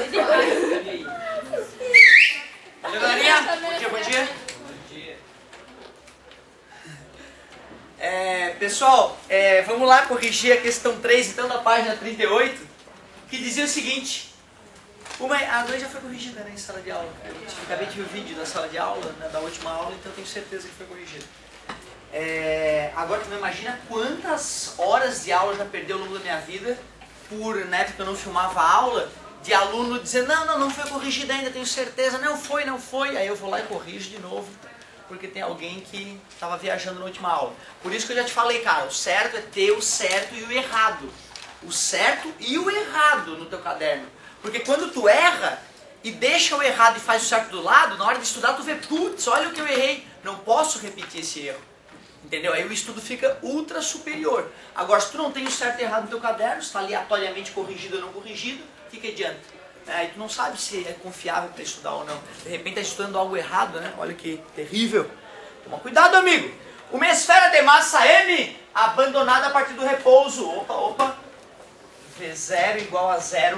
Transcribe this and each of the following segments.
Galerinha, bom dia, bom dia. Pessoal, vamos lá corrigir a questão 3, então, da página 38, que dizia o seguinte. A 2 já foi corrigida, né, em sala de aula. Eu acabei de ver o vídeo da sala de aula, né, da última aula, então eu tenho certeza que foi corrigida. Agora tu não imagina quantas horas de aula eu já perdi ao longo da minha vida por, né, porque eu não filmava a aula, de aluno dizendo, não foi corrigida ainda, tenho certeza, não foi. Aí eu vou lá e corrijo de novo, porque tem alguém que estava viajando na última aula. Por isso que eu já te falei, cara, o certo é ter o certo e o errado. O certo e o errado no teu caderno. Porque quando tu erra e deixa o errado e faz o certo do lado, na hora de estudar tu vê, putz, olha o que eu errei, não posso repetir esse erro. Entendeu? Aí o estudo fica ultra superior. Agora, se tu não tem o certo e errado no teu caderno, se está aleatoriamente corrigido ou não corrigido, o que adianta? Aí tu não sabe se é confiável para estudar ou não. De repente está estudando algo errado, né? Olha que terrível. Toma cuidado, amigo. Uma esfera de massa M abandonada a partir do repouso. Opa. V0 igual a 0.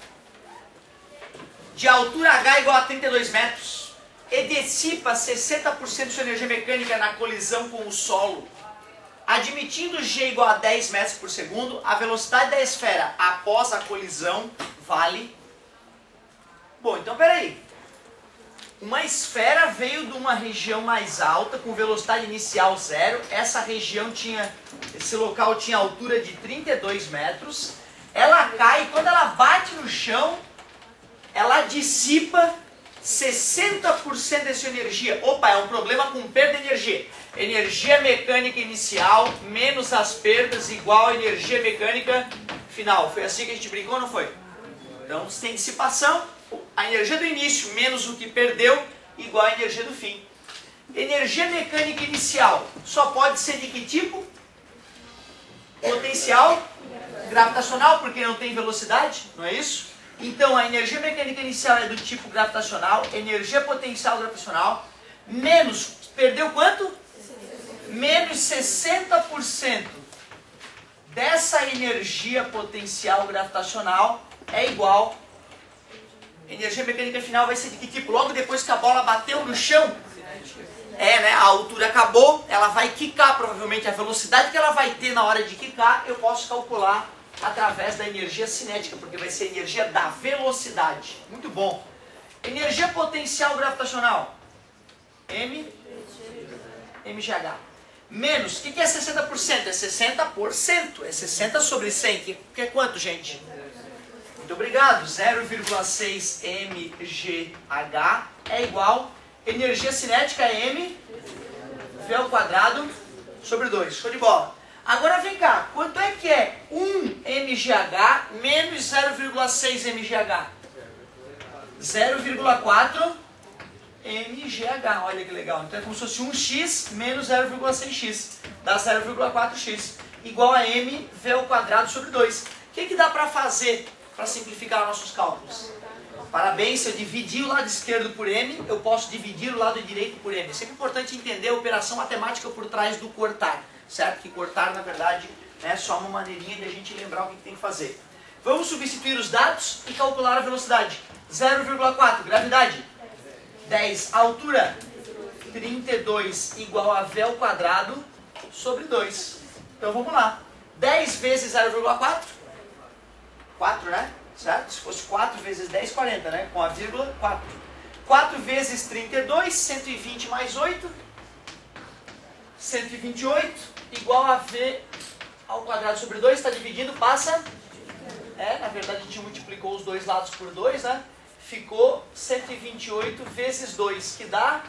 De altura H igual a 32 metros. E dissipa 60% de sua energia mecânica na colisão com o solo. Admitindo G igual a 10 metros por segundo, a velocidade da esfera após a colisão vale... Bom, então peraí. Uma esfera veio de uma região mais alta, com velocidade inicial 0. Essa região esse local tinha altura de 32 metros. Ela cai e quando ela bate no chão, ela dissipa 60% dessa energia. Opa, é um problema com perda de energia. Energia mecânica inicial menos as perdas igual a energia mecânica final. Foi assim que a gente brincou ou não foi? Então, se tem dissipação, a energia do início menos o que perdeu igual a energia do fim. Energia mecânica inicial só pode ser de que tipo? Potencial gravitacional, porque não tem velocidade, não é isso? Então, a energia mecânica inicial é do tipo gravitacional, energia potencial gravitacional, menos, perdeu quanto? Menos 60% dessa energia potencial gravitacional é igual. Energia mecânica final vai ser de que tipo? Logo depois que a bola bateu no chão, né, a altura acabou, ela vai quicar provavelmente. A velocidade que ela vai ter na hora de quicar, eu posso calcular através da energia cinética, porque vai ser a energia da velocidade. Muito bom. Energia potencial gravitacional. MGH. Menos, o que é 60%? É 60%. É 60 sobre 100, que é quanto, gente? Muito obrigado. 0,6 MGH é igual. Energia cinética é M V ao quadrado sobre 2. Show de bola. Agora vem cá, quanto é que é 1 MGH menos 0,6 MGH? 0,4 MGH, olha que legal. Então é como se fosse 1x menos 0,6x, dá 0,4x, igual a mv ao quadrado sobre 2. O que dá para fazer para simplificar nossos cálculos? Parabéns, se eu dividir o lado esquerdo por m, eu posso dividir o lado direito por m. É sempre importante entender a operação matemática por trás do cortar. Certo? Que cortar, na verdade, é só uma maneirinha de a gente lembrar o que tem que fazer. Vamos substituir os dados e calcular a velocidade. 0,4, gravidade. 10, altura. 32 igual a v ao quadrado sobre 2. Então vamos lá. 10 vezes 0,4. 4, né? Certo? Se fosse 4 vezes 10, 40, né? Com a vírgula, 4. 4 vezes 32, 120 mais 8. 128 igual a v ao quadrado sobre 2, está dividindo, passa... na verdade a gente multiplicou os dois lados por 2, né? Ficou 128 vezes 2, que dá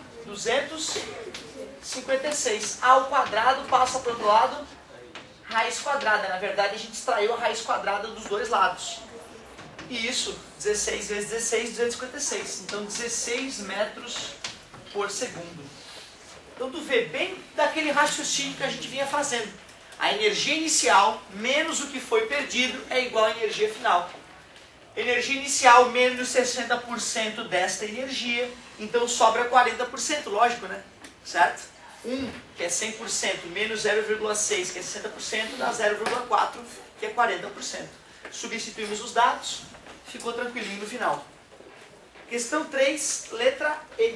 256. A ao quadrado passa para o outro lado, raiz quadrada. Na verdade a gente extraiu a raiz quadrada dos dois lados. E isso, 16 vezes 16, 256. Então 16 metros por segundo. Então tu vê bem daquele raciocínio que a gente vinha fazendo. A energia inicial menos o que foi perdido é igual à energia final. Energia inicial menos 60% desta energia, então sobra 40%, lógico, né? Certo? 1, que é 100%, menos 0,6, que é 60%, dá 0,4, que é 40%. Substituímos os dados, ficou tranquilinho no final. Questão 3, letra E.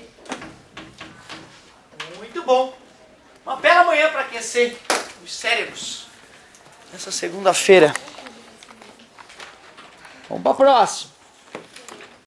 Muito bom. Uma bela manhã para aquecer os cérebros. Nessa segunda-feira. Vamos para a próxima.